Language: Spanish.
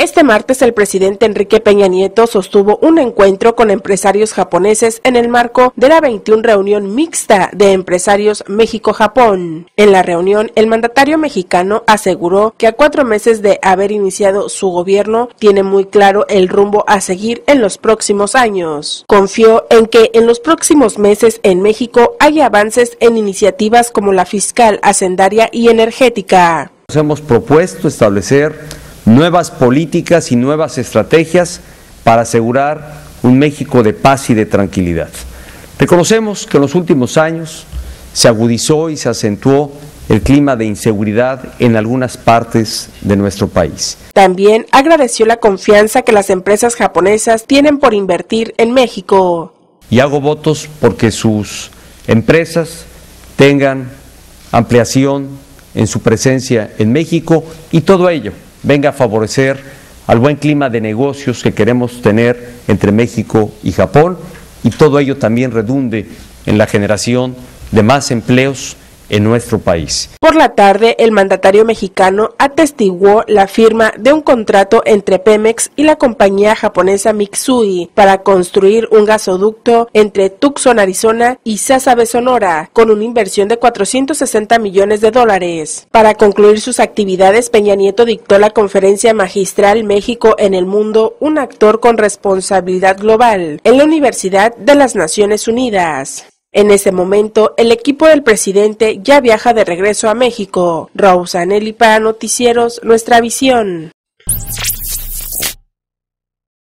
Este martes el presidente Enrique Peña Nieto sostuvo un encuentro con empresarios japoneses en el marco de la 21 reunión mixta de empresarios México-Japón. En la reunión, el mandatario mexicano aseguró que a 4 meses de haber iniciado su gobierno, tiene muy claro el rumbo a seguir en los próximos años. Confió en que en los próximos meses en México haya avances en iniciativas como la fiscal, hacendaria y energética. Nos hemos propuesto establecer nuevas políticas y nuevas estrategias para asegurar un México de paz y de tranquilidad. Reconocemos que en los últimos años se agudizó y se acentuó el clima de inseguridad en algunas partes de nuestro país. También agradeció la confianza que las empresas japonesas tienen por invertir en México. Y hago votos porque sus empresas tengan ampliación en su presencia en México y todo ello venga a favorecer al buen clima de negocios que queremos tener entre México y Japón, y todo ello también redunde en la generación de más empleos en nuestro país. Por la tarde, el mandatario mexicano atestiguó la firma de un contrato entre Pemex y la compañía japonesa Mitsui para construir un gasoducto entre Tucson, Arizona y Sásabe, Sonora, con una inversión de $460 millones. Para concluir sus actividades, Peña Nieto dictó la conferencia magistral México en el mundo, un actor con responsabilidad global, en la Universidad de las Naciones Unidas. En ese momento, el equipo del presidente ya viaja de regreso a México. Rosanelli para Noticieros Nuestra Visión.